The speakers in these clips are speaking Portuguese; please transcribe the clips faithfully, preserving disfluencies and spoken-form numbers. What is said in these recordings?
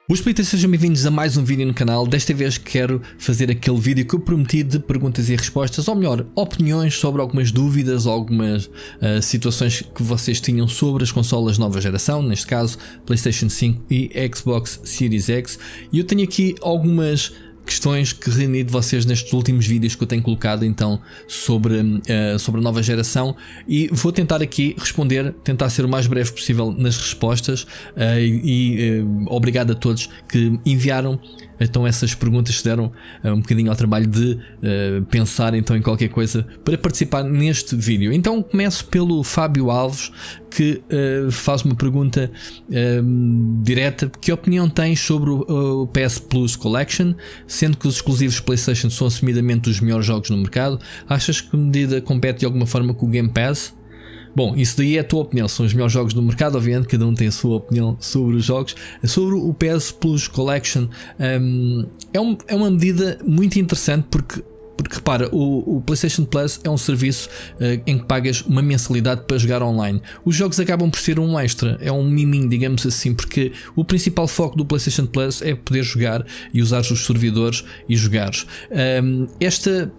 Boas splitters, sejam bem-vindos a mais um vídeo no canal. Desta vez quero fazer aquele vídeo que eu prometi de perguntas e respostas, ou melhor, opiniões sobre algumas dúvidas, algumas uh, situações que vocês tinham sobre as consolas nova geração, neste caso PlayStation cinco e Xbox Series X. E eu tenho aqui algumas questões que reuni de vocês nestes últimos vídeos que eu tenho colocado então sobre, uh, sobre a nova geração, e vou tentar aqui responder, tentar ser o mais breve possível nas respostas, uh, e, e uh, obrigado a todos que enviaram então essas perguntas, que deram uh, um bocadinho ao trabalho de uh, pensar então em qualquer coisa para participar neste vídeo. Então começo pelo Fábio Alves, que uh, faz uma pergunta uh, direta: que opinião tens sobre o, o P S Plus Collection, sendo que os exclusivos PlayStation são assumidamente os melhores jogos no mercado? Achas que a medida compete de alguma forma com o Game Pass? Bom, isso daí é a tua opinião, são os melhores jogos do mercado, obviamente cada um tem a sua opinião sobre os jogos. Sobre o P S Plus Collection, um, é, um, é uma medida muito interessante porque Porque repara, o, o PlayStation Plus é um serviço uh, em que pagas uma mensalidade para jogar online. Os jogos acabam por ser um extra, é um miminho, digamos assim, porque o principal foco do PlayStation Plus é poder jogar e usar os servidores e jogares. Um, esta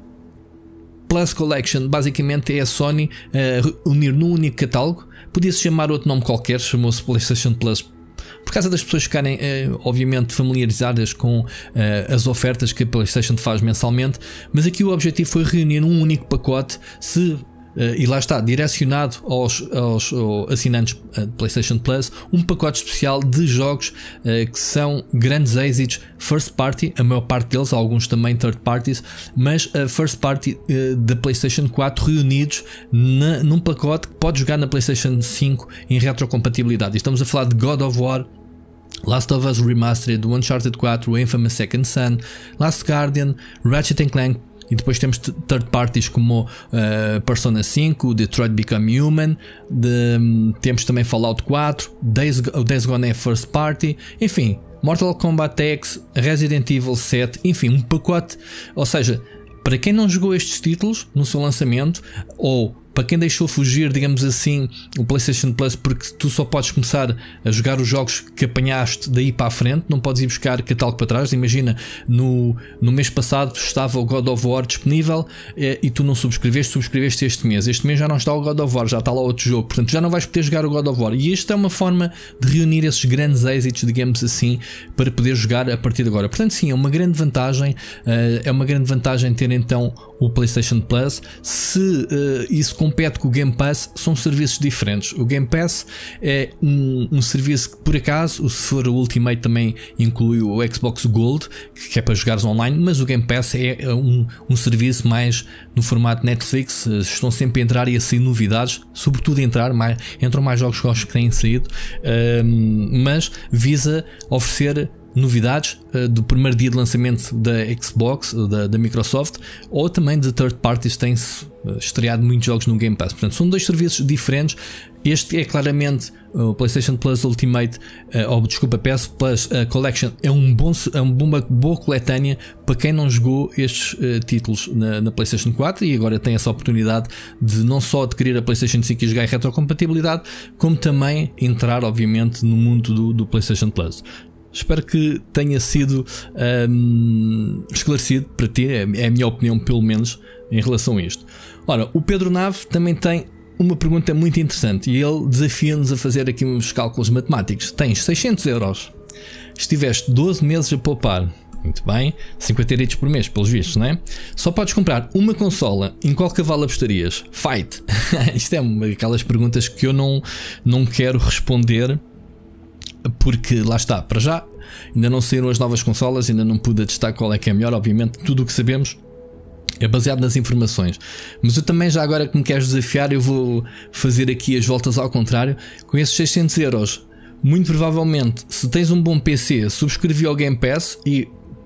Plus Collection basicamente é a Sony uh, unir num único catálogo. Podia-se chamar outro nome qualquer, chamou-se PlayStation Plus por causa das pessoas ficarem uh, obviamente familiarizadas com uh, as ofertas que a PlayStation faz mensalmente, mas aqui o objetivo foi reunir num único pacote, se Uh, e lá está, direcionado aos, aos, aos assinantes uh, PlayStation Plus, um pacote especial de jogos uh, que são grandes êxitos first party, a maior parte deles, alguns também third parties, mas uh, first party uh, da PlayStation quatro reunidos na, num pacote que pode jogar na PlayStation cinco em retrocompatibilidade. Estamos a falar de God of War, Last of Us Remastered, Uncharted quatro, Infamous Second Son, Last Guardian, Ratchet and Clank. E depois temos third parties como uh, Persona cinco, Detroit Become Human, de, um, temos também Fallout quatro, Days, Days Gone é first party, enfim, Mortal Kombat X, Resident Evil sete, enfim, um pacote. Ou seja, para quem não jogou estes títulos no seu lançamento, ou para quem deixou fugir, digamos assim, o PlayStation Plus porque tu só podes começar a jogar os jogos que apanhaste daí para a frente, não podes ir buscar catálogo para trás. Imagina, no, no mês passado estava o God of War disponível e, e tu não subscreveste, subscreveste este mês. Este mês já não está o God of War, já está lá outro jogo, portanto já não vais poder jogar o God of War. E esta é uma forma de reunir esses grandes êxitos, digamos assim, para poder jogar a partir de agora. Portanto sim, é uma grande vantagem, é uma grande vantagem ter então o PlayStation Plus. Se uh, isso compete com o Game Pass, são serviços diferentes. O Game Pass é um, um serviço que, por acaso, se for o Ultimate, também inclui o Xbox Gold, que é para jogares online, mas o Game Pass é um, um serviço mais no formato Netflix. Estão sempre a entrar e a sair novidades, sobretudo a entrar, mais, entram mais jogos que têm saído, uh, mas visa oferecer novidades uh, do primeiro dia de lançamento da Xbox, da, da Microsoft, ou também de third parties. Tem-se uh, estreado muitos jogos no Game Pass. Portanto, são dois serviços diferentes. Este é claramente o uh, PlayStation Plus Ultimate, uh, ou desculpa, P S Plus uh, Collection. É um bom, é um uma boa coletânea para quem não jogou estes uh, títulos na, na PlayStation quatro e agora tem essa oportunidade de não só adquirir a PlayStation cinco e jogar em retrocompatibilidade, como também entrar, obviamente, no mundo do, do PlayStation Plus. Espero que tenha sido um, esclarecido para ti, é a minha opinião pelo menos em relação a isto. Ora, o Pedro Nave também tem uma pergunta muito interessante e ele desafia-nos a fazer aqui uns cálculos matemáticos. Tens seiscentos euros, estiveste doze meses a poupar, muito bem, cinquenta euros por mês pelos vistos, não é? Só podes comprar uma consola, em qual cavalo apostarias? Fight! Isto é uma daquelas perguntas que eu não, não quero responder, porque lá está, para já ainda não saíram as novas consolas, ainda não pude testar qual é que é melhor. Obviamente tudo o que sabemos é baseado nas informações, mas eu também, já agora que me queres desafiar, eu vou fazer aqui as voltas ao contrário. Com esses seiscentos euros, muito provavelmente, se tens um bom P C, subscrevi ao Game Pass e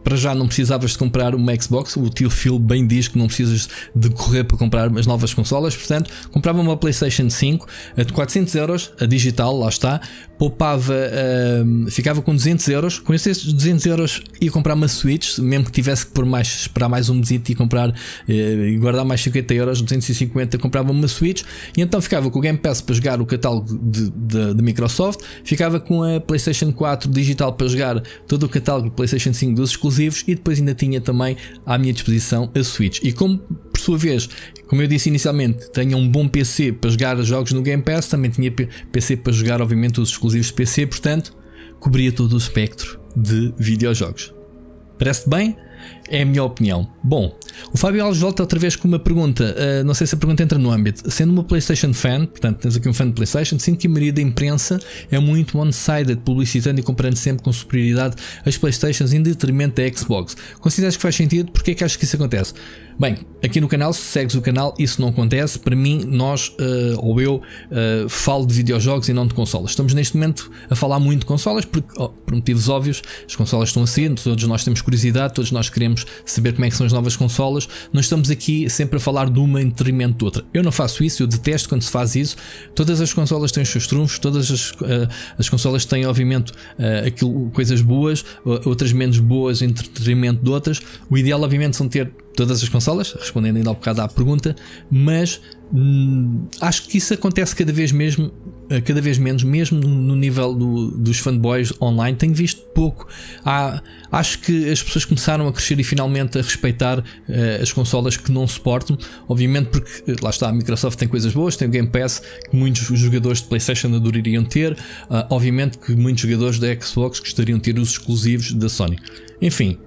para já não precisavas de comprar uma Xbox. O tio Phil bem diz que não precisas de correr para comprar as novas consolas. Portanto, comprava uma PlayStation cinco a de quatrocentos euros, a digital, lá está. Poupava, uh, ficava com duzentos euros. Com esses duzentos euros ia comprar uma Switch, mesmo que tivesse que por mais, esperar mais um mesito e comprar uh, e guardar mais cinquenta euros, duzentos e cinquenta, comprava uma Switch. E então ficava com o Game Pass para jogar o catálogo de, de, de Microsoft, ficava com a PlayStation quatro digital para jogar todo o catálogo de PlayStation cinco dos exclusivos, e depois ainda tinha também à minha disposição a Switch. E como, por sua vez, como eu disse inicialmente, tenho um bom P C para jogar jogos no Game Pass, também tinha P C para jogar, obviamente, os exclusivos de P C, portanto, cobria todo o espectro de videojogos. Parece bem? É a minha opinião. Bom, o Fábio Alves volta outra vez com uma pergunta. Uh, não sei se a pergunta entra no âmbito. Sendo uma PlayStation fan, portanto tens aqui um fã de PlayStation, sinto que a maioria da imprensa é muito one-sided, publicitando e comparando sempre com superioridade as PlayStations em detrimento da Xbox. Consideras que faz sentido? Porquê é que achas que isso acontece? Bem, aqui no canal, se segues o canal, isso não acontece. Para mim, nós, uh, ou eu, uh, falo de videojogos e não de consolas. Estamos neste momento a falar muito de consolas, porque, oh, por motivos óbvios, as consolas estão assim, todos nós temos curiosidade, todos nós queremos saber como é que são as novas consolas. Não estamos aqui sempre a falar de uma em detrimento de outra. Eu não faço isso, eu detesto quando se faz isso. Todas as consolas têm os seus trunfos, todas as, uh, as consolas têm, obviamente, uh, aquilo, coisas boas, outras menos boas em detrimento de outras. O ideal, obviamente, são ter todas as consolas, respondendo ainda há um bocado à pergunta, mas hum, acho que isso acontece cada vez mesmo, cada vez menos, mesmo no nível do, dos fanboys online. Tenho visto pouco. Há, acho que as pessoas começaram a crescer e finalmente a respeitar uh, as consolas que não suportam, obviamente porque lá está, a Microsoft tem coisas boas, tem o Game Pass que muitos jogadores de PlayStation adorariam ter, uh, obviamente que muitos jogadores da Xbox gostariam de ter os exclusivos da Sony. Enfim,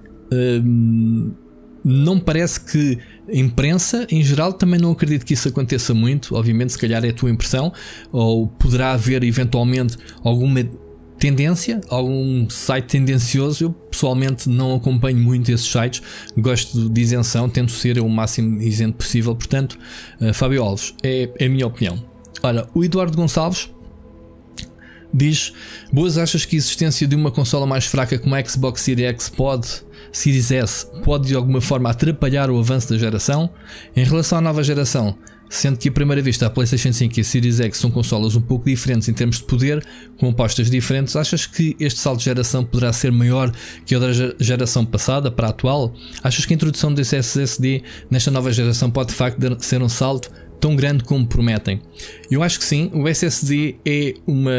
uh, não me parece que a imprensa em geral, também não acredito que isso aconteça muito. Obviamente, se calhar é a tua impressão, ou poderá haver eventualmente alguma tendência, algum site tendencioso. Eu pessoalmente não acompanho muito esses sites, gosto de isenção, tento ser o máximo isento possível. Portanto, uh, Fábio Alves, é, é a minha opinião. Olha, o Eduardo Gonçalves diz: boas, achas que a existência de uma consola mais fraca como a Xbox Series X pode, Series S, pode de alguma forma atrapalhar o avanço da geração? Em relação à nova geração, sendo que à primeira vista a PlayStation cinco e a Series X são consolas um pouco diferentes em termos de poder, com apostas diferentes, achas que este salto de geração poderá ser maior que a da geração passada para a atual? Achas que a introdução desse S S D nesta nova geração pode de facto ser um salto tão grande como prometem? Eu acho que sim. O S S D é uma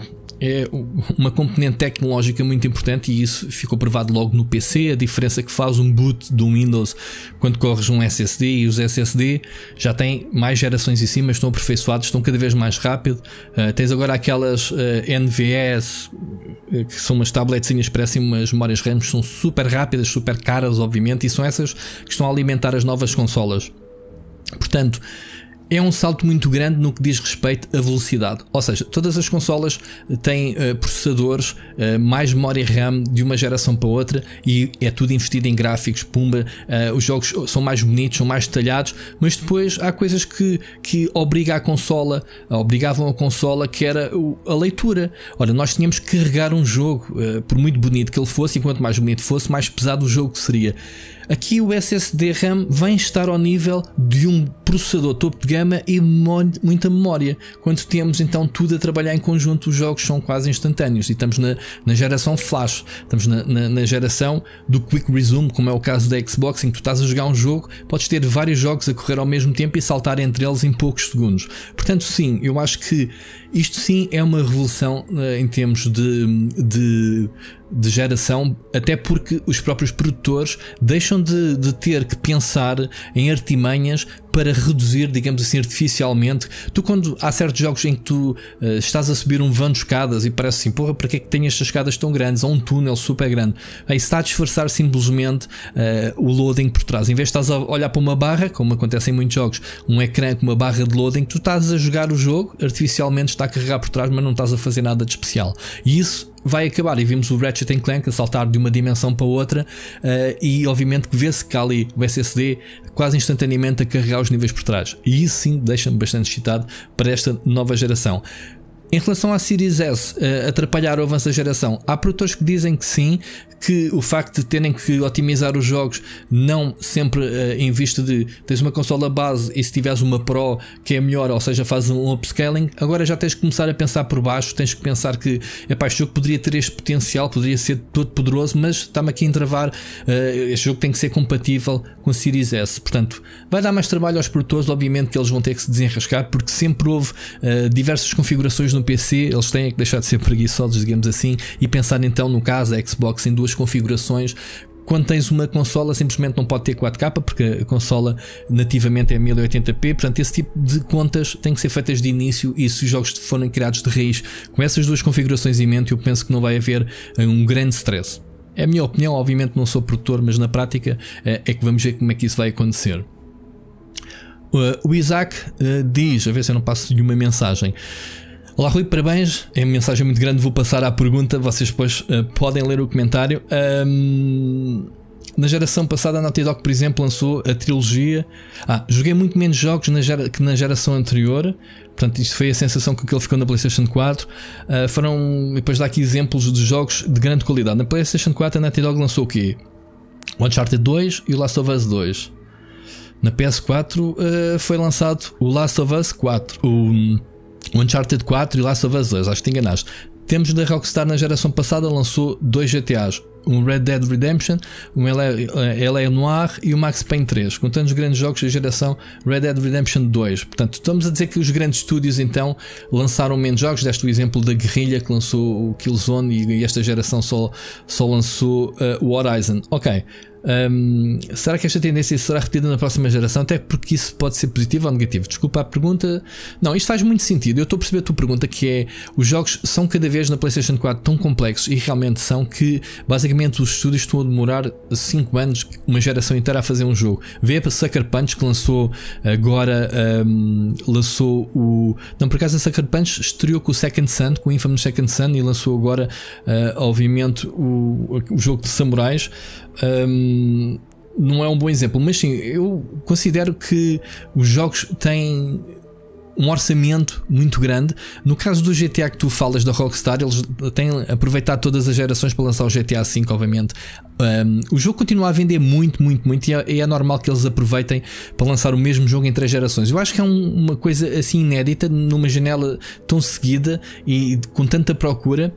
é uma componente tecnológica muito importante, e isso ficou provado logo no P C. A diferença que faz um boot do Windows quando corres um S S D, e os S S D já têm mais gerações em cima, estão aperfeiçoados, estão cada vez mais rápido. Uh, tens agora aquelas uh, N V S, que são umas tabletzinhas, parecem umas memórias RAM, são super rápidas, super caras, obviamente, e são essas que estão a alimentar as novas consolas. Portanto, é um salto muito grande no que diz respeito à velocidade. Ou seja, todas as consolas têm uh, processadores, uh, mais memória RAM de uma geração para outra, e é tudo investido em gráficos, pumba. Uh, os jogos são mais bonitos, são mais detalhados, mas depois há coisas que, que obriga a consola, obrigavam a consola, que era o, a leitura. Ora, nós tínhamos que carregar um jogo, uh, por muito bonito que ele fosse, e quanto mais bonito fosse, mais pesado o jogo seria. Aqui o S S D RAM vem estar ao nível de um processador topo de gama e muita memória. Quando temos então tudo a trabalhar em conjunto, os jogos são quase instantâneos, e estamos na, na geração flash, estamos na, na, na geração do Quick Resume, como é o caso da Xbox, em que tu estás a jogar um jogo, podes ter vários jogos a correr ao mesmo tempo e saltar entre eles em poucos segundos. Portanto, sim, eu acho que isto sim é uma revolução uh, em termos de, de, de geração, até porque os próprios produtores deixam de, de ter que pensar em artimanhas para reduzir, digamos assim, artificialmente. Tu, quando há certos jogos em que tu uh, estás a subir um vão de escadas e parece assim, porra, para que é que tem estas escadas tão grandes, ou um túnel super grande? Aí está a disfarçar simplesmente uh, o loading por trás. Em vez de estás a olhar para uma barra, como acontece em muitos jogos, um ecrã com uma barra de loading, tu estás a jogar o jogo, artificialmente está a carregar por trás, mas não estás a fazer nada de especial. E isso vai acabar, e vimos o Ratchet and Clank a saltar de uma dimensão para outra, uh, e obviamente que vê-se que há ali o S S D quase instantaneamente a carregar os níveis por trás, e isso sim deixa-me bastante excitado para esta nova geração. Em relação à Series S uh, atrapalhar o avanço da geração, há produtores que dizem que sim, que o facto de terem que otimizar os jogos não sempre uh, em vista de tens uma consola base e se tiveres uma Pro que é melhor, ou seja, faz um upscaling, agora já tens que começar a pensar por baixo, tens que pensar que epá, este jogo poderia ter este potencial, poderia ser todo poderoso, mas está-me aqui a entravar, uh, este jogo tem que ser compatível com a Series S, portanto vai dar mais trabalho aos produtores, obviamente que eles vão ter que se desenrascar, porque sempre houve uh, diversas configurações no P C, eles têm que deixar de ser preguiçosos, digamos assim, e pensar então no caso a Xbox em duas configurações. Quando tens uma consola simplesmente não pode ter quatro K porque a consola nativamente é mil e oitenta p, portanto esse tipo de contas têm que ser feitas de início, e se os jogos forem criados de raiz com essas duas configurações em mente, eu penso que não vai haver um grande stress. É a minha opinião, obviamente não sou produtor, mas na prática é que vamos ver como é que isso vai acontecer. O Isaac diz, a ver se eu não passo nenhuma mensagem. Olá Rui, parabéns, é uma mensagem muito grande, vou passar à pergunta, vocês depois uh, podem ler o comentário. Um, na geração passada a Naughty Dog, por exemplo, lançou a trilogia. Ah, joguei muito menos jogos na gera, que na geração anterior, portanto isto foi a sensação com que ele ficou na PlayStation quatro. Uh, foram, depois dá aqui exemplos de jogos de grande qualidade. Na PlayStation quatro a Naughty Dog lançou o quê? O Uncharted dois e o Last of Us dois. Na P S quatro uh, foi lançado o Last of Us quatro, o O Uncharted quatro e Last of Us dois, acho que te enganaste. Temos da Rockstar na geração passada, lançou dois G T As, um Red Dead Redemption, um L A Noire e o Max Payne três, contando os grandes jogos da geração Red Dead Redemption dois. Portanto, estamos a dizer que os grandes estúdios então lançaram menos jogos. Deste o exemplo da Guerrilla, que lançou o Killzone, e esta geração só, só lançou uh, o Horizon. Ok. Um, será que esta tendência será repetida na próxima geração? Até porque isso pode ser positivo ou negativo. Desculpa a pergunta. Não, isto faz muito sentido. Eu estou a perceber a tua pergunta, que é: os jogos são cada vez na PlayStation quatro tão complexos, e realmente são, que basicamente os estúdios estão a demorar cinco anos, uma geração inteira, a fazer um jogo. Vê a Sucker Punch, que lançou agora um, lançou o... Não, por acaso a Sucker Punch estreou com o Second Son, com o Infamous Second Son, e lançou agora uh, obviamente o, o jogo de samurais. Um, não é um bom exemplo, mas sim, eu considero que os jogos têm um orçamento muito grande. No caso do G T A que tu falas da Rockstar, eles têm aproveitado todas as gerações para lançar o G T A cinco, obviamente. Um, o jogo continua a vender muito, muito, muito, e é, é normal que eles aproveitem para lançar o mesmo jogo em três gerações. Eu acho que é um, uma coisa assim inédita numa janela tão seguida e com tanta procura.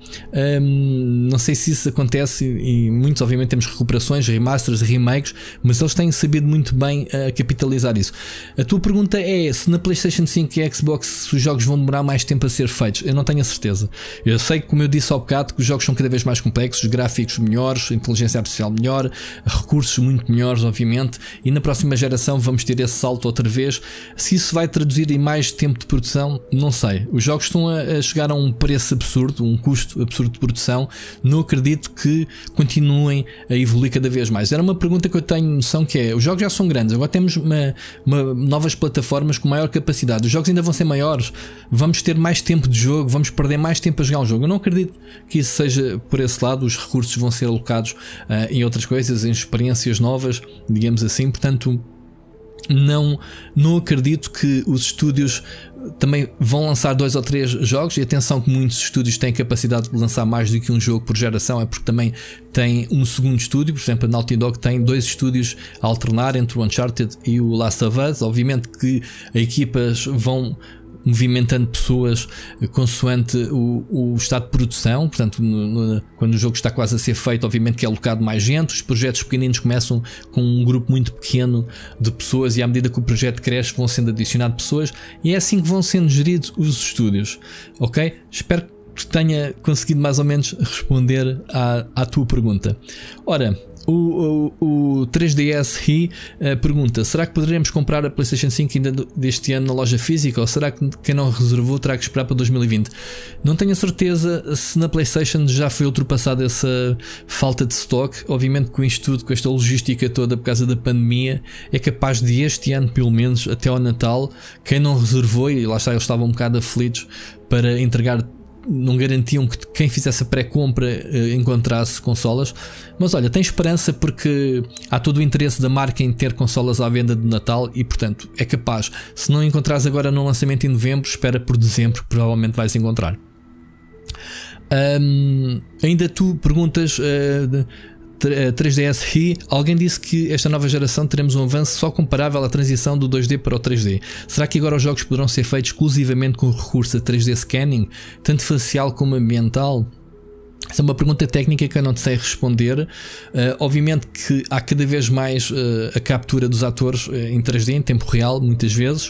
Um, não sei se isso acontece, e muitos obviamente temos recuperações, remasters, remakes, mas eles têm sabido muito bem uh, capitalizar isso. A tua pergunta é se na PlayStation cinco e a Xbox os jogos vão demorar mais tempo a ser feitos. Eu não tenho a certeza. Eu sei que, como eu disse ao bocado, que os jogos são cada vez mais complexos, gráficos melhores, inteligência artificial melhor, recursos muito melhores, obviamente, e na próxima geração vamos ter esse salto outra vez. Se isso vai traduzir em mais tempo de produção, não sei. Os jogos estão a, a chegar a um preço absurdo, um custo absurdo de produção. Não acredito que continuem a evoluir cada vez mais. Era uma pergunta que eu tenho noção, que é: os jogos já são grandes, agora temos uma, uma, novas plataformas com maior capacidade, os jogos ainda vão ser maiores, vamos ter mais tempo de jogo, vamos perder mais tempo a jogar um jogo. Eu não acredito que isso seja por esse lado. Os recursos vão ser alocados uh, em outras coisas, em experiências novas, digamos assim. Portanto, não, não acredito que os estúdios também vão lançar dois ou três jogos. E atenção que muitos estúdios têm capacidade de lançar mais do que um jogo por geração, é porque também tem um segundo estúdio. Por exemplo, a Naughty Dog tem dois estúdios a alternar entre o Uncharted e o Last of Us. Obviamente que as equipas vão movimentando pessoas consoante o, o estado de produção. Portanto, no, no, quando o jogo está quase a ser feito, obviamente que é alocado mais gente. Os projetos pequeninos começam com um grupo muito pequeno de pessoas, e à medida que o projeto cresce vão sendo adicionadas pessoas, e é assim que vão sendo geridos os estúdios. Ok? Espero que tenha conseguido mais ou menos responder à, à tua pergunta. Ora, O, o, o três D S Ri uh, pergunta: será que poderemos comprar a PlayStation cinco ainda deste ano na loja física, ou será que quem não reservou terá que esperar para dois mil e vinte? Não tenho a certeza se na PlayStation já foi ultrapassada essa falta de stock. Obviamente com isto tudo, com esta logística toda por causa da pandemia, é capaz de este ano, pelo menos até ao Natal, quem não reservou, e lá está, eles estavam um bocado aflitos para entregar, não garantiam que quem fizesse a pré-compra uh, encontrasse consolas. Mas olha, tem esperança, porque há todo o interesse da marca em ter consolas à venda de Natal, e portanto é capaz. Se não encontrares agora no lançamento em novembro, espera por dezembro, que provavelmente vais encontrar. Um, ainda tu perguntas uh, de, três D S I, alguém disse que esta nova geração teremos um avanço só comparável à transição do dois D para o três D. Será que agora os jogos poderão ser feitos exclusivamente com recurso a três D scanning, tanto facial como ambiental? Essa é uma pergunta técnica que eu não te sei responder. Uh, obviamente que há cada vez mais uh, a captura dos atores uh, em três D, em tempo real, muitas vezes.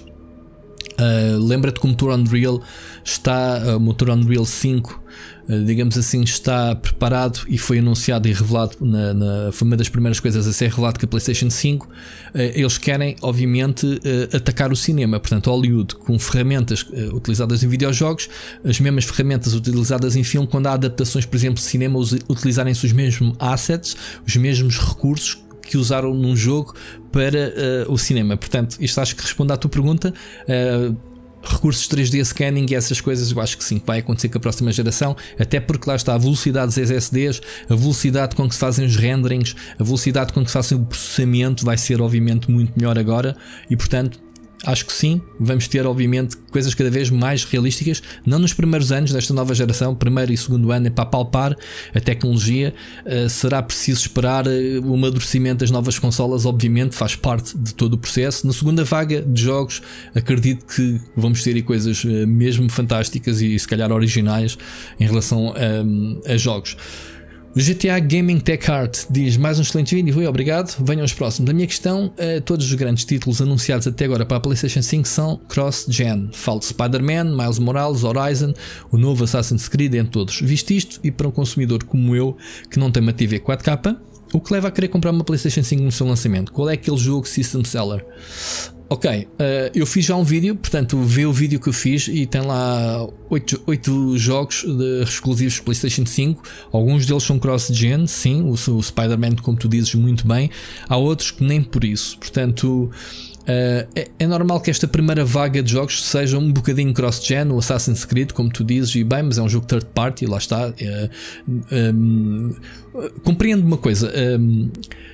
Uh, Lembra-te que o motor Unreal está, uh, o motor Unreal cinco, uh, digamos assim, está preparado e foi anunciado e revelado na, na, foi uma das primeiras coisas a ser revelado que a PlayStation cinco, uh, eles querem obviamente uh, atacar o cinema, portanto Hollywood com ferramentas uh, utilizadas em videojogos, as mesmas ferramentas utilizadas em filme, quando há adaptações, por exemplo, de cinema, utilizarem-se os mesmos assets, os mesmos recursos que usaram num jogo para uh, o cinema. Portanto, isto acho que responde à tua pergunta. Uh, recursos três D scanning e essas coisas, eu acho que sim, vai acontecer com a próxima geração, até porque lá está a velocidade dos S S Ds, a velocidade com que se fazem os renderings, a velocidade com que se fazem o processamento vai ser obviamente muito melhor agora e portanto acho que sim, vamos ter obviamente coisas cada vez mais realísticas, não nos primeiros anos desta nova geração, primeiro e segundo ano é para palpar a tecnologia, uh, será preciso esperar uh, o amadurecimento das novas consolas, obviamente faz parte de todo o processo. Na segunda vaga de jogos acredito que vamos ter aí coisas uh, mesmo fantásticas e se calhar originais em relação um, a jogos. O G T A Gaming Tech Art diz mais um excelente vídeo, Rui, obrigado. Venham os próximos. A minha questão, uh, todos os grandes títulos anunciados até agora para a PlayStation cinco são cross-gen. Falo de Spider-Man, Miles Morales, Horizon, o novo Assassin's Creed, entre todos. Visto isto, e para um consumidor como eu, que não tem uma T V quatro K, o que leva a querer comprar uma PlayStation cinco no seu lançamento? Qual é aquele jogo System Seller? Ok, uh, eu fiz já um vídeo, portanto vê o vídeo que eu fiz e tem lá oito jogos de, exclusivos de PlayStation cinco. Alguns deles são cross-gen, sim, o, o Spider-Man, como tu dizes, muito bem. Há outros que nem por isso, portanto uh, é, é normal que esta primeira vaga de jogos seja um bocadinho cross-gen. O Assassin's Creed, como tu dizes, e bem, mas é um jogo third party, lá está. Uh, um, compreendo uma coisa. Um,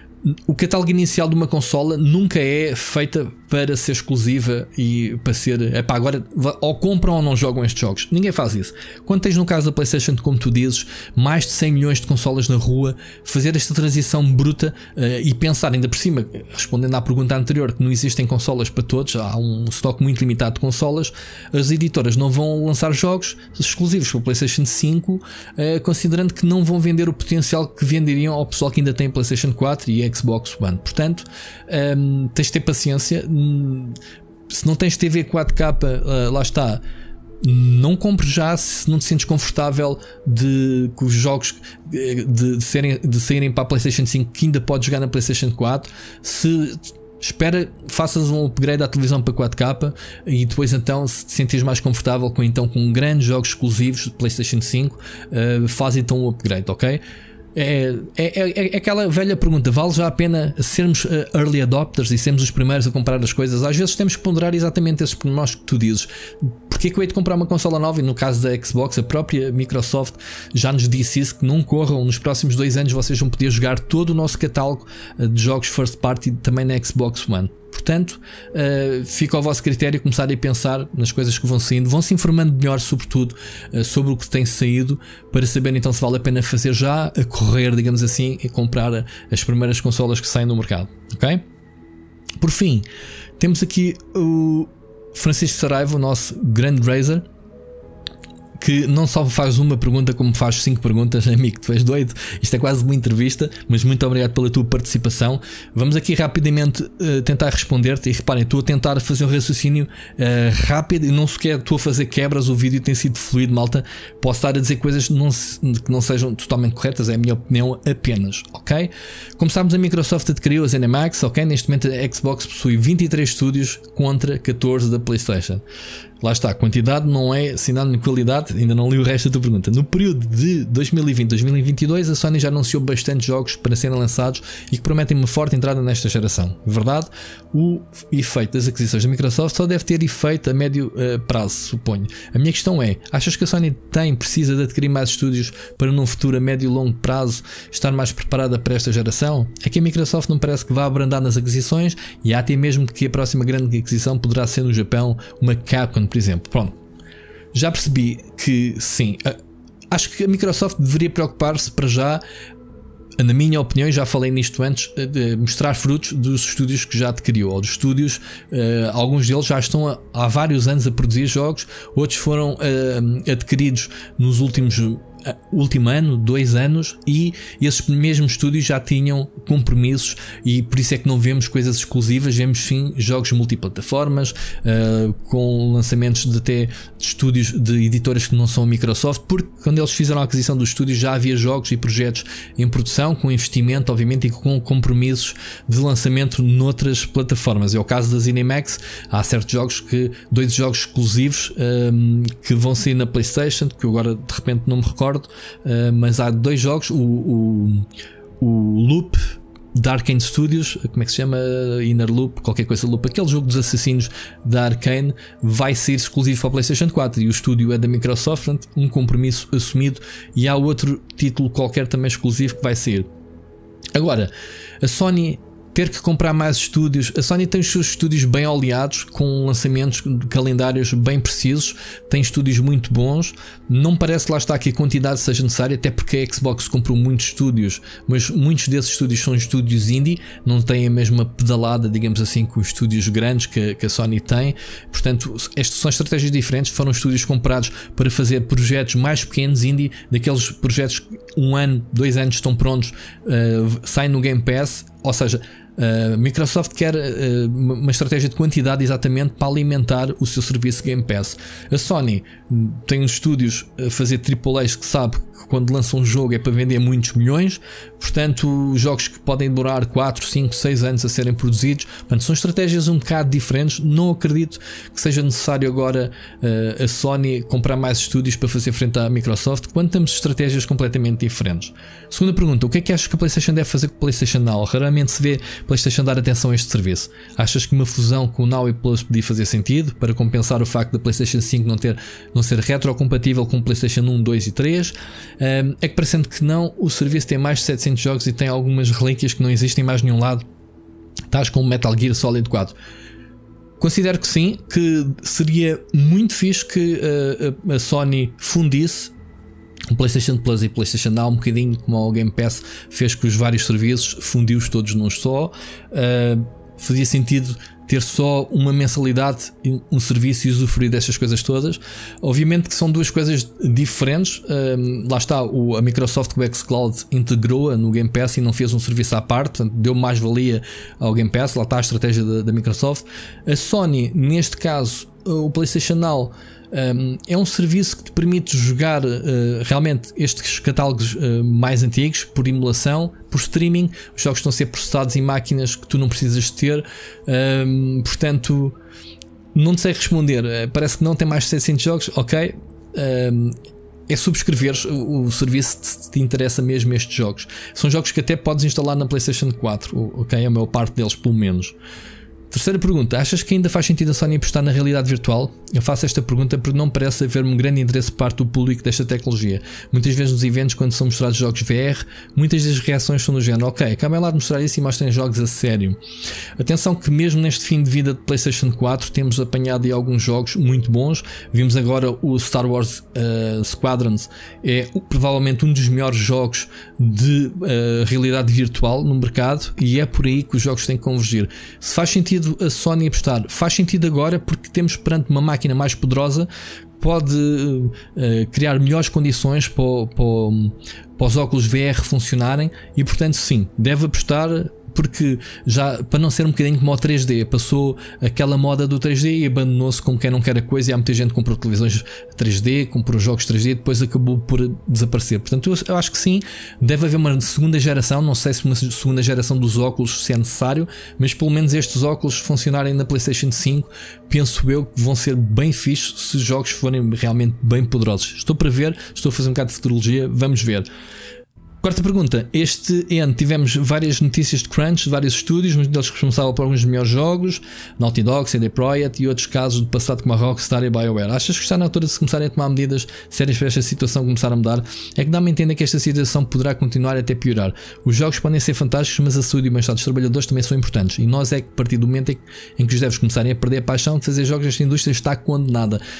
O catálogo inicial de uma consola nunca é feita para ser exclusiva e para ser, epá, agora ou compram ou não jogam estes jogos. Ninguém faz isso. Quando tens no caso da PlayStation, como tu dizes, mais de cem milhões de consolas na rua, fazer esta transição bruta uh, e pensar ainda por cima, respondendo à pergunta anterior, que não existem consolas para todos, há um estoque muito limitado de consolas, as editoras não vão lançar jogos exclusivos para o PlayStation cinco, uh, considerando que não vão vender o potencial que venderiam ao pessoal que ainda tem PlayStation quatro e Xbox One. Portanto, um, tens de ter paciência. Se não tens T V quatro K, uh, lá está, não compres já se não te sentes confortável de que os jogos de, de, serem, de saírem para a PlayStation cinco que ainda podes jogar na PlayStation quatro. Se espera, faças um upgrade à televisão para quatro K e depois então, se te sentires mais confortável com, então, com grandes jogos exclusivos de PlayStation cinco, uh, faz então um upgrade, ok? É, é, é aquela velha pergunta, vale já a pena sermos uh, early adopters e sermos os primeiros a comprar as coisas? Às vezes temos que ponderar exatamente esses pormenores que tu dizes. Porque é que eu hei de comprar uma consola nova? E no caso da Xbox, a própria Microsoft já nos disse isso, que não corram, nos próximos dois anos vocês vão poder jogar todo o nosso catálogo de jogos first party também na Xbox One. Portanto, uh, fica ao vosso critério começarem a pensar nas coisas que vão saindo, vão se informando melhor, sobretudo, uh, sobre o que tem saído, para saber então se vale a pena fazer já, a correr, digamos assim, e comprar as primeiras consolas que saem no mercado. Ok? Por fim, temos aqui o Francisco Saraiva, o nosso grande Razer, que não só faz uma pergunta como faz cinco perguntas. Amigo, tu és doido, isto é quase uma entrevista, mas muito obrigado pela tua participação. Vamos aqui rapidamente uh, tentar responder-te, e reparem, estou a tentar fazer um raciocínio uh, rápido e não sequer estou a fazer quebras, o vídeo tem sido fluido, malta. Posso estar a dizer coisas que não, se, que não sejam totalmente corretas, é a minha opinião apenas, ok? Como sabemos, a Microsoft adquiriu a ZeniMax, ok? Neste momento a Xbox possui vinte e três estúdios contra catorze da PlayStation. Lá está, a quantidade não é sinónimo de qualidade. Ainda não li o resto da tua pergunta. No período de dois mil e vinte a dois mil e vinte e dois, a Sony já anunciou bastante jogos para serem lançados e que prometem uma forte entrada nesta geração. Verdade, o efeito das aquisições da Microsoft só deve ter efeito a médio uh, prazo, suponho. A minha questão é, achas que a Sony tem, precisa de adquirir mais estúdios para num futuro a médio e longo prazo estar mais preparada para esta geração? É que a Microsoft não parece que vá abrandar nas aquisições, e há até mesmo que a próxima grande aquisição poderá ser no Japão, uma Capcom, por exemplo. Pronto, já percebi que sim, acho que a Microsoft deveria preocupar-se para já na minha opinião, já falei nisto antes, de mostrar frutos dos estúdios que já adquiriu, ou dos estúdios, uh, alguns deles já estão a, há vários anos a produzir jogos, outros foram uh, adquiridos nos últimos último ano, dois anos, e esses mesmos estúdios já tinham compromissos, e por isso é que não vemos coisas exclusivas, vemos sim jogos multiplataformas, uh, com lançamentos de até de estúdios de editoras que não são a Microsoft, porque quando eles fizeram a aquisição dos estúdios já havia jogos e projetos em produção, com investimento obviamente e com compromissos de lançamento noutras plataformas. É o caso da ZeniMax. Há certos jogos que, dois jogos exclusivos um, que vão sair na PlayStation, que eu agora de repente não me recordo. Uh, mas há dois jogos, o, o, o Loop da Arkane Studios, como é que se chama? Inner Loop, qualquer coisa Loop, aquele jogo dos assassinos da Arkane, vai ser exclusivo para a PlayStation quatro, e o estúdio é da Microsoft, portanto, um compromisso assumido, e há outro título qualquer também exclusivo que vai sair. Agora, a Sony ter que comprar mais estúdios, a Sony tem os seus estúdios bem oleados, com lançamentos de calendários bem precisos, tem estúdios muito bons. Não parece lá está que a quantidade seja necessária, até porque a Xbox comprou muitos estúdios, mas muitos desses estúdios são estúdios indie, não têm a mesma pedalada, digamos assim, que os estúdios grandes que, que a Sony tem. Portanto, estas são estratégias diferentes. Foram estúdios comprados para fazer projetos mais pequenos, indie, daqueles projetos que um ano, dois anos estão prontos, uh, saem no Game Pass. Ou seja, a Microsoft quer uh, uma estratégia de quantidade exatamente para alimentar o seu serviço Game Pass. A Sony tem uns estúdios a fazer triplo A's que sabe que quando lança um jogo é para vender muitos milhões, portanto jogos que podem demorar quatro, cinco, seis anos a serem produzidos. Portanto, são estratégias um bocado diferentes. Não acredito que seja necessário agora uh, a Sony comprar mais estúdios para fazer frente à Microsoft, quando temos estratégias completamente diferentes. Segunda pergunta: o que é que achas que a PlayStation deve fazer com o PlayStation Now? Raramente se vê a PlayStation dar atenção a este serviço. Achas que uma fusão com o Now e Plus podia fazer sentido para compensar o facto da PlayStation cinco não, ter, não ser retrocompatível com o PlayStation um, dois e três? Um, é que, parecendo que não, o serviço tem mais de setecentos jogos e tem algumas relíquias que não existem em mais nenhum lado, tais como Metal Gear Solid quatro. Considero que sim, que seria muito fixe que uh, a Sony fundisse o PlayStation Plus e PlayStation Now, um bocadinho como o Game Pass fez com os vários serviços, fundiu-os todos num só. Uh, fazia sentido ter só uma mensalidade, um serviço e usufruir destas coisas todas. Obviamente que são duas coisas diferentes. Uh, lá está, o, a Microsoft com o xCloud integrou-a no Game Pass e não fez um serviço à parte, portanto, deu mais valia ao Game Pass. Lá está a estratégia da, da Microsoft. A Sony, neste caso, o PlayStation Now, Um, é um serviço que te permite jogar uh, realmente estes catálogos uh, mais antigos por emulação, por streaming. Os jogos estão a ser processados em máquinas que tu não precisas ter. Um, portanto, não te sei responder. Uh, parece que não tem mais de setecentos jogos. Ok, um, é subscreveres o, o serviço se te interessa mesmo estes jogos. São jogos que até podes instalar na PlayStation quatro. Ok, a maior parte deles, pelo menos. Terceira pergunta: achas que ainda faz sentido a Sony apostar na realidade virtual? Eu faço esta pergunta porque não parece haver um grande interesse por parte do público desta tecnologia. Muitas vezes nos eventos, quando são mostrados jogos V R, muitas das reações são do género: ok, acabem lá de mostrar isso e mostrem jogos a sério. Atenção que mesmo neste fim de vida de PlayStation quatro temos apanhado aí alguns jogos muito bons. Vimos agora o Star Wars uh, Squadrons, é provavelmente um dos melhores jogos de uh, realidade virtual no mercado, e é por aí que os jogos têm que convergir. Se faz sentido a Sony apostar, faz sentido agora, porque temos perante uma máquina mais poderosa, pode uh, criar melhores condições para, para, para os óculos V R funcionarem, e portanto sim, deve apostar, porque já, para não ser um bocadinho como o três D, passou aquela moda do três D e abandonou-se como quem não quer a coisa, e há muita gente que comprou televisões três D, comprou jogos três D e depois acabou por desaparecer. Portanto, eu, eu acho que sim, deve haver uma segunda geração. Não sei se uma segunda geração dos óculos se é necessário, mas pelo menos estes óculos funcionarem na PlayStation cinco, penso eu que vão ser bem fixes se os jogos forem realmente bem poderosos. Estou para ver, estou a fazer um bocado de futurologia, vamos ver. Quarta pergunta: este ano tivemos várias notícias de crunch, vários estúdios, muitos deles responsáveis por alguns dos melhores jogos, Naughty Dog, C D Projekt e outros casos do passado como a Rockstar e a BioWare. Achas que está na altura de se começarem a tomar medidas sérias para esta situação começar a mudar? É que dá-me a entender que esta situação poderá continuar até piorar. Os jogos podem ser fantásticos, mas a saúde e o bem-estar dos trabalhadores também são importantes, e nós é que, a partir do momento em que, em que os devs começarem a perder a paixão de fazer jogos, esta indústria está condenada.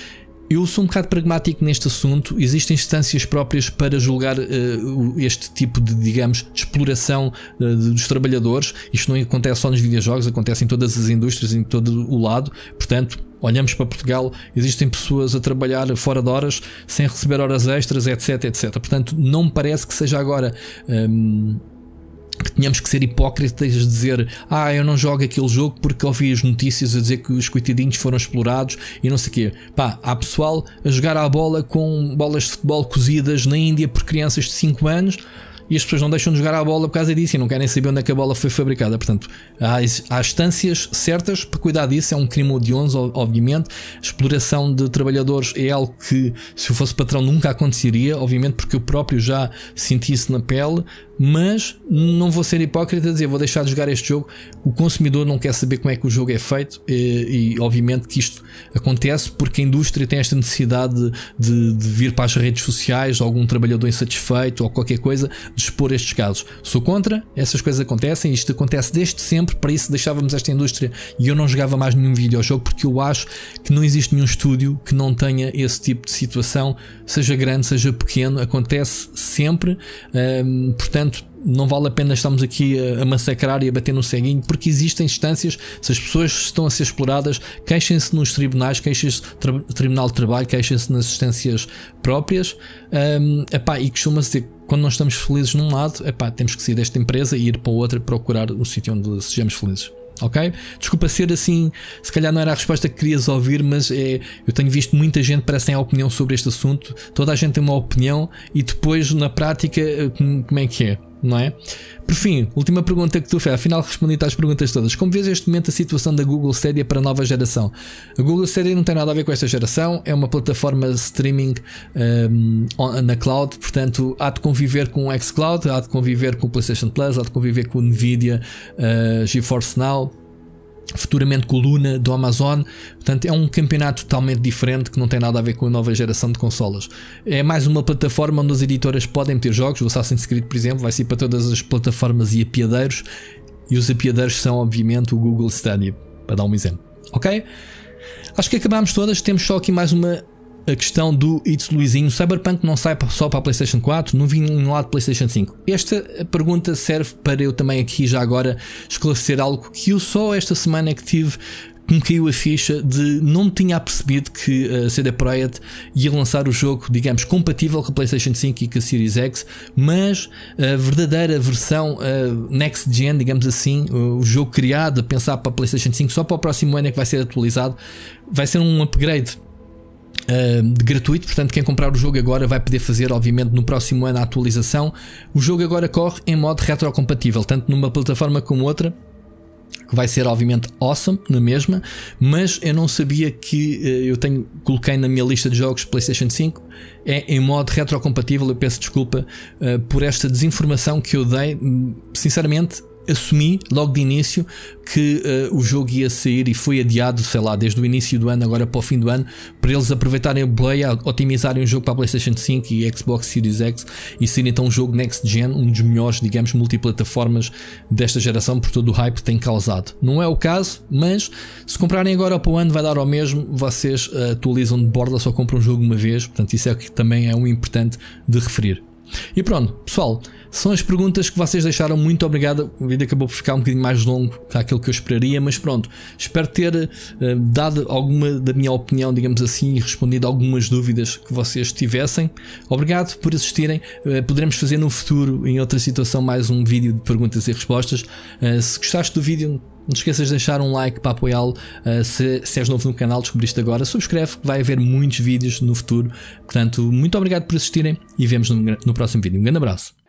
eu sou um bocado pragmático neste assunto. Existem instâncias próprias para julgar uh, este tipo de, digamos, de exploração uh, dos trabalhadores. Isto não acontece só nos videojogos, acontece em todas as indústrias, em todo o lado. Portanto, olhamos para Portugal, existem pessoas a trabalhar fora de horas, sem receber horas extras, etc, etc. Portanto, não me parece que seja agora... Um, que tínhamos que ser hipócritas de dizer, ah, eu não jogo aquele jogo porque ouvi as notícias a dizer que os coitadinhos foram explorados e não sei o quê. Pá, há pessoal a jogar à bola com bolas de futebol cozidas na Índia por crianças de cinco anos e as pessoas não deixam de jogar à bola por causa disso e não querem saber onde é que a bola foi fabricada. Portanto, há, há instâncias certas para cuidar disso. É um crime hediondo, obviamente. A exploração de trabalhadores é algo que, se eu fosse patrão, nunca aconteceria, obviamente, porque eu próprio já senti isso na pele. Mas não vou ser hipócrita a dizer, vou deixar de jogar este jogo. O consumidor não quer saber como é que o jogo é feito e, e obviamente que isto acontece porque a indústria tem esta necessidade de, de, de vir para as redes sociais, algum trabalhador insatisfeito ou qualquer coisa, de expor estes casos. Sou contra, essas coisas acontecem, isto acontece desde sempre, para isso deixávamos esta indústria e eu não jogava mais nenhum videojogo porque eu acho que não existe nenhum estúdio que não tenha esse tipo de situação, seja grande, seja pequeno, acontece sempre, hum, portanto não vale a pena estarmos aqui a, a massacrar e a bater no ceguinho, porque existem instâncias. Se as pessoas estão a ser exploradas, queixem-se nos tribunais, queixem-se no Tribunal de Trabalho, queixem-se nas instâncias próprias. Um, epá, e costuma-se dizer, quando nós estamos felizes num lado, epá, temos que sair desta empresa e ir para outra procurar o sítio onde sejamos felizes. Ok? Desculpa ser assim, se calhar não era a resposta que querias ouvir, mas é, eu tenho visto muita gente parece ter opinião sobre este assunto. Toda a gente tem uma opinião e depois na prática como é que é, não é? Por fim, última pergunta que tu fez, afinal respondi-te às perguntas todas. Como vês este momento a situação da Google Stadia para a nova geração? A Google Stadia não tem nada a ver com esta geração, é uma plataforma de streaming um, na cloud, portanto há de conviver com o xCloud, há de conviver com o PlayStation Plus, há de conviver com o Nvidia uh, GeForce Now, futuramente com o Luna do Amazon. Portanto é um campeonato totalmente diferente que não tem nada a ver com a nova geração de consolas. É mais uma plataforma onde as editoras podem meter jogos. O Assassin's Creed, por exemplo, vai ser para todas as plataformas e apiadeiros, e os apiadeiros são obviamente o Google Stadia, para dar um exemplo. Ok? Acho que acabámos todas. Temos só aqui mais uma a questão do It's Luizinho. Cyberpunk não sai só para a PlayStation quatro, não vinha um lado PlayStation cinco. Esta pergunta serve para eu também aqui já agora esclarecer algo que eu só esta semana é que tive, que me caiu a ficha de não me tinha percebido que a C D Projekt ia lançar o jogo, digamos, compatível com a PlayStation cinco e com a Series X, mas a verdadeira versão uh, Next Gen, digamos assim, o jogo criado a pensar para a PlayStation cinco só para o próximo ano é que vai ser atualizado, vai ser um upgrade Uh, de gratuito, portanto quem comprar o jogo agora vai poder fazer obviamente no próximo ano a atualização. O jogo agora corre em modo retrocompatível, tanto numa plataforma como outra, que vai ser obviamente awesome na mesma, mas eu não sabia que uh, eu tenho, coloquei na minha lista de jogos PlayStation cinco, é em modo retrocompatível. Eu peço desculpa uh, por esta desinformação que eu dei. Sinceramente assumi logo de início que uh, o jogo ia sair e foi adiado, sei lá, desde o início do ano agora para o fim do ano, para eles aproveitarem o Play, otimizarem o jogo para a PlayStation cinco e Xbox Series X e ser então um jogo Next Gen, um dos melhores, digamos, multiplataformas desta geração por todo o hype que tem causado. Não é o caso, mas se comprarem agora para o ano vai dar ao mesmo, vocês uh, atualizam de borda, só compram um jogo uma vez, portanto isso é o que também é um importante de referir. E pronto, pessoal, são as perguntas que vocês deixaram. Muito obrigado. O vídeo acabou por ficar um bocadinho mais longo que aquilo que eu esperaria, mas pronto, espero ter uh, dado alguma da minha opinião, digamos assim, e respondido algumas dúvidas que vocês tivessem. Obrigado por assistirem. Uh, poderemos fazer no futuro, em outra situação, mais um vídeo de perguntas e respostas. Uh, se gostaste do vídeo, não te esqueças de deixar um like para apoiá-lo. Uh, se, se és novo no canal, descobriste agora, subscreve, que vai haver muitos vídeos no futuro. Portanto, muito obrigado por assistirem e vemos no, no próximo vídeo. Um grande abraço.